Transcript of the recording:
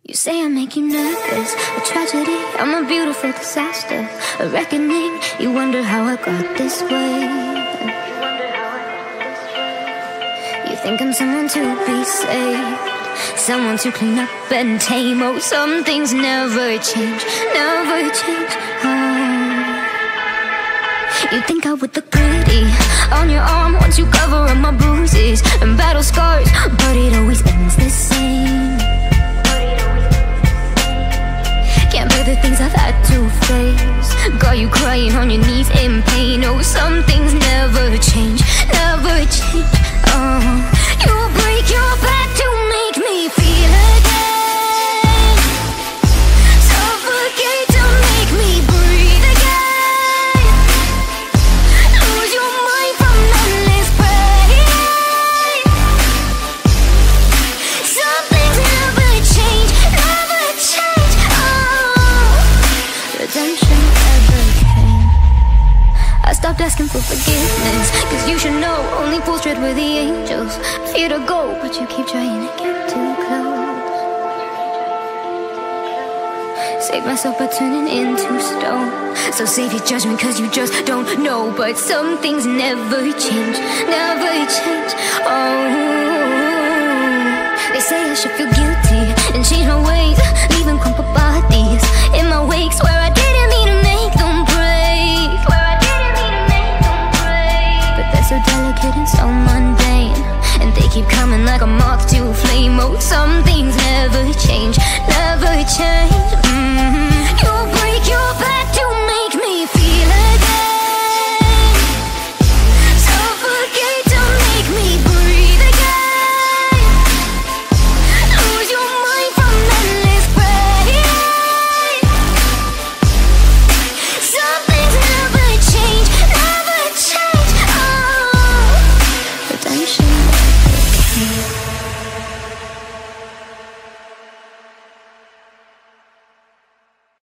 You say I make you nervous, a tragedy, I'm a beautiful disaster, a reckoning, you wonder how I got this way. You think I'm someone to be saved, someone to clean up and tame. Oh, some things never change, never change. Oh. You think I would look pretty on your arm once you cover up my bruises and battle scars, but it always ends the same. Can't bear the things I've had to face, got you crying on your knees in pain. Oh, some things never change, never change. Oh, you break your back to make me feel again, suffocate to make me breathe again, lose your mind from endless pain. Some things never change, never change. Oh, redemption never came. I stopped asking for forgiveness, cause you should know only fools tread with the angels. Fear to go, but you keep trying to get too close. Save myself by turning into stone, so save your judgment cause you just don't know. But some things never change, never change. Oh, they say I should feel guilty and change my ways, leaving crumpled bodies in my wake. Swear I didn't mean to make them break, swear I didn't mean to make them break. But they're so delicate and so mundane, and they keep coming like a moth to a flame. Oh, some things never change, never change. You break your back